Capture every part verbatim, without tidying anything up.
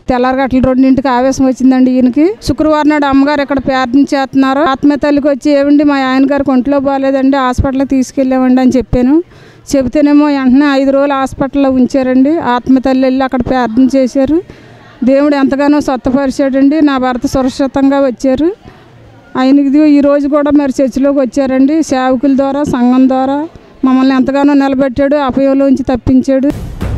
తెల్లారగట్ల రెండింటికి ఆవేశం వచ్చిందండి ఈయనకి. శుక్రవారం నాడు అమ్మగారు ఇక్కడ ప్రార్థన చేస్తున్నారు. ఆత్మీయ తల్లికి వచ్చి ఏమండి మా ఆయన గారికి ఒంట్లో బాగాలేదండి, హాస్పిటల్కి తీసుకెళ్ళామండి అని చెప్పాను. చెబితేనేమో వెంటనే ఐదు రోజులు హాస్పిటల్లో ఉంచారండి. ఆత్మీయ తల్లి వెళ్ళి అక్కడ ప్రార్థన చేశారు. దేవుడు ఎంతగానో స్వస్థపరిచాడండి. నా భర్త సురక్షితంగా వచ్చారు. ఆయనకి ఈరోజు కూడా మరి చర్చిలోకి వచ్చారండి. సేవకుల ద్వారా, సంఘం ద్వారా మమ్మల్ని ఎంతగానో నిలబెట్టాడు, అపాయంలోంచి తప్పించాడు.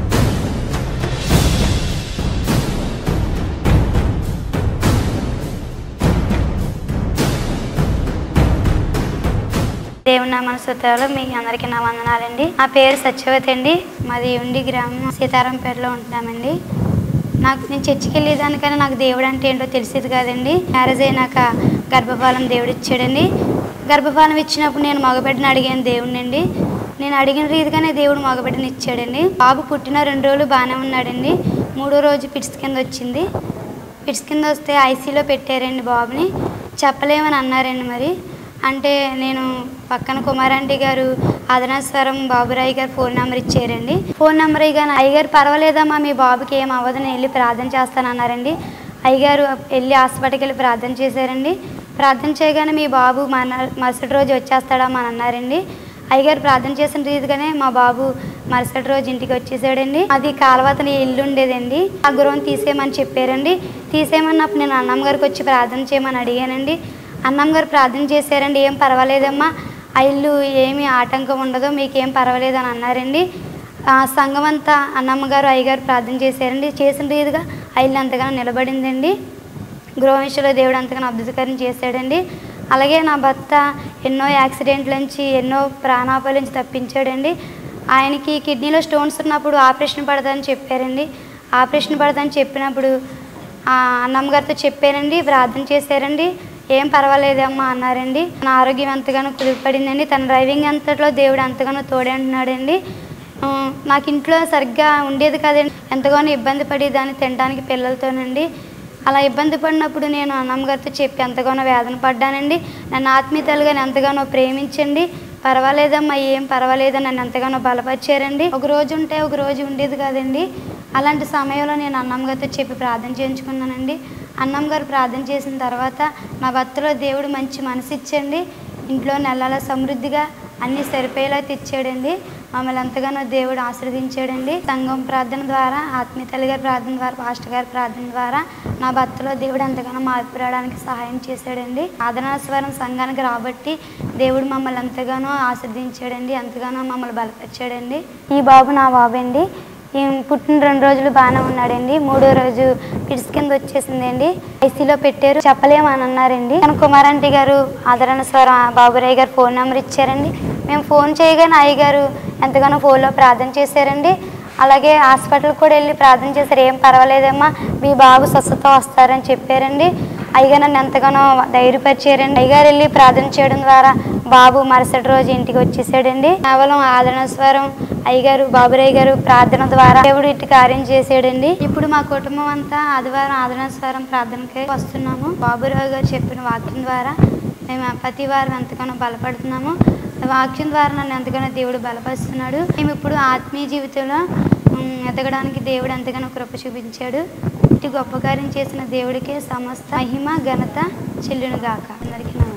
దేవుని నామమున స్తుతులు. మీకు అందరికీ నా వందనాలండి. నా పేరు సత్యవతి అండి. మాది ఉండి గ్రామం సీతారాంపేటలో ఉంటున్నామండి. నాకు నేను చర్చికి వెళ్ళేదానికన్నా నాకు దేవుడు అంటే ఏంటో తెలిసేది కాదండి. మ్యారేజ్ అయినాక గర్భఫలం దేవుడు ఇచ్చాడండి. గర్భఫలం ఇచ్చినప్పుడు నేను మగబిడ్డని అడిగాను దేవుడిని అండి. నేను అడిగిన రీతిగానే దేవుడు మగబిడ్డని ఇచ్చాడండి. బాబు పుట్టిన రెండు రోజులు బాగానే ఉన్నాడండి. మూడో రోజు పిట్స్ కింద వచ్చింది. పిట్స్ కింద వస్తే ఐసీలో పెట్టారండి బాబుని. చెప్పలేమని అన్నారండి. మరి అంటే నేను పక్కన కుమారాంటి గారు ఆదనాస్వరం బాబురాయి గారు ఫోన్ నెంబర్ ఇచ్చారండి. ఫోన్ నెంబర్ ఇవ్వగానే అయ్యగారు పర్వాలేదమ్మా మీ బాబుకి ఏం అవ్వదు, నేను వెళ్ళి ప్రార్థన చేస్తానన్నారండి. అయ్యగారు వెళ్ళి హాస్పిటల్కి వెళ్ళి ప్రార్థన చేశారండి. ప్రార్థన చేయగానే మీ బాబు మన మరుసటి రోజు వచ్చేస్తాడమ్మా అని అన్నారండి. అయ్యగారు ప్రార్థన చేసిన రీతిగానే మా బాబు మరుసటి రోజు ఇంటికి వచ్చేసాడండి. అది కాలవతని ఇల్లు ఉండేదండి. ఆ గృహం తీసేయమని చెప్పారండి. తీసేయమన్నప్పుడు నేను అన్నమ్మ గారికి వచ్చి ప్రార్థన చేయమని అడిగానండి. అన్నమ్మ గారు ప్రార్థన చేశారండి. ఏం పర్వాలేదమ్మా, ఆ ఇల్లు ఏమీ ఆటంకం ఉండదు, మీకేం పర్వాలేదు అని అన్నారండి. ఆ సంఘం అంతా అన్నమ్మ గారు అయ్యగారు ప్రార్థన చేశారండి. చేసిన రీతిగా ఆ ఇల్లు అంతగానో నిలబడిందండి. గృహవిషయంలో దేవుడు అంతగానో అద్భుతకరం చేశాడండి. అలాగే నా భర్త ఎన్నో యాక్సిడెంట్ల నుంచి ఎన్నో ప్రాణాపాల నుంచి తప్పించాడండి. ఆయనకి కిడ్నీలో స్టోన్స్ ఉన్నప్పుడు ఆపరేషన్ పడదని చెప్పారండి. ఆపరేషన్ పడదని చెప్పినప్పుడు అన్నమ్మ గారితో చెప్పారండి. ప్రార్థన చేశారండి. ఏం పర్వాలేదమ్మా అన్నారండి. తన ఆరోగ్యం ఎంతగానో కుదిరిపడిందండి. తన డ్రైవింగ్ అంతట్లో దేవుడు ఎంతగానో తోడే అంటున్నాడండి. నాకు ఇంట్లో సరిగ్గా ఉండేది కదండి. ఎంతగానో ఇబ్బంది పడి దాన్ని తినడానికి పిల్లలతోనండి. అలా ఇబ్బంది పడినప్పుడు నేను అన్నమ్మ గారితో చెప్పి ఎంతగానో వేదన పడ్డానండి. నన్ను ఆత్మీయతలుగా ఎంతగానో ప్రేమించండి. పర్వాలేదమ్మా, ఏం పర్వాలేదని నన్ను ఎంతగానో బలపరిచారండి. ఒక రోజు ఉంటే ఒక రోజు ఉండేది కాదండి. అలాంటి సమయంలో నేను అన్నమ్మ గారితో చెప్పి ప్రార్థన చేయించుకున్నానండి. అన్నమ్మ గారు ప్రార్థన చేసిన తర్వాత నా భర్తలో దేవుడు మంచి మనసు ఇచ్చండి. ఇంట్లో నెలల సమృద్ధిగా అన్నీ సరిపోయేలా తెచ్చాడండి. మమ్మల్ని ఎంతగానో దేవుడు ఆశీర్వదించాడండి. సంఘం ప్రార్థన ద్వారా, ఆత్మీయ తల్లి గారి ప్రార్థన ద్వారా, పాస్టర్ గారి ప్రార్థన ద్వారా నా భర్తలో దేవుడు ఎంతగానో మార్పు రావడానికి సహాయం చేశాడండి. ఆదనాస్వరం సంఘానికి రాబట్టి దేవుడు మమ్మల్ని ఎంతగానో ఆశీర్వదించాడండి. ఎంతగానో మమ్మల్ని బలపరిచాడండి. ఈ బాబు నా బాబు అండి. పుట్టిన రెండు రోజులు బాగానే ఉన్నాడండి. మూడో రోజు పిట్స్ కింద వచ్చేసిందండి. ఐసీలో పెట్టారు, చెప్పలేమని అన్నారండి. కానీ కుమారాంటి గారు ఆదరణ స్వర బాబురాయ్ గారు ఫోన్ నెంబర్ ఇచ్చారండి. మేము ఫోన్ చేయగానే అయ్యగారు ఎంతగానో ఫోన్లో ప్రార్థన చేశారండి. అలాగే హాస్పిటల్కి కూడా వెళ్ళి ప్రార్థన చేశారు. ఏం పర్వాలేదమ్మా, మీ బాబు స్వస్థత వస్తారని చెప్పారండి. అయ్యగారు నన్ను ఎంతగానో ధైర్యపరిచారండి. అయ్యగారు వెళ్ళి ప్రార్థన చేయడం ద్వారా బాబు మరుసటి రోజు ఇంటికి వచ్చేసాడండి. కేవలం ఆదరణస్వరం అయ్యగారు బాబురాయ్ గారు ప్రార్థన ద్వారా దేవుడు ఇటు కార్యం చేసాడండి. ఇప్పుడు మా కుటుంబం అంతా ఆదివారం ఆదరణస్వరం ప్రార్థనకి వస్తున్నాము. బాబురావు గారు చెప్పిన వాక్యం ద్వారా మేము ప్రతి వారం ఎంతగానో బలపడుతున్నాము. వాక్యం ద్వారా నన్ను ఎంతగానో దేవుడు బలపరుస్తున్నాడు. మేము ఇప్పుడు ఆత్మీయ జీవితంలో ఎదగడానికి దేవుడు ఎంతగానో కృప చూపించాడు. ఇటు గొప్ప కార్యం చేసిన దేవుడికే సమస్త మహిమ ఘనత చెల్లును గాక. అందరికీ